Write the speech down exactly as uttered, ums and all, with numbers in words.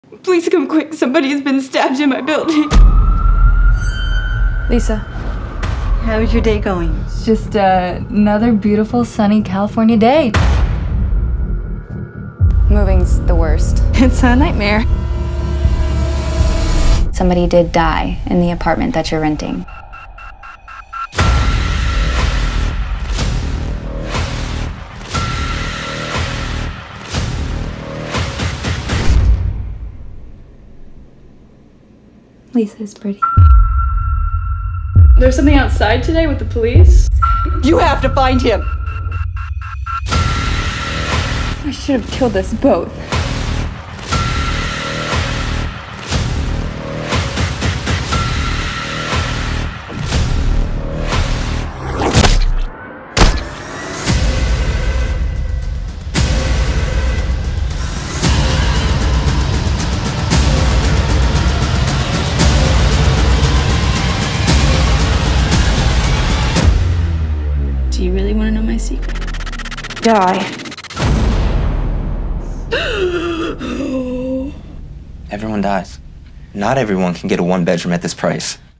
Please come quick. Somebody has been stabbed in my building. Lisa. How's your day going? It's just uh, another beautiful, sunny California day. Moving's the worst. It's a nightmare. Somebody did die in the apartment that you're renting. Lisa's pretty. There's something outside today with the police? You have to find him! I should have killed us both. Do you really want to know my secret? Die. Everyone dies. Not everyone can get a one bedroom at this price.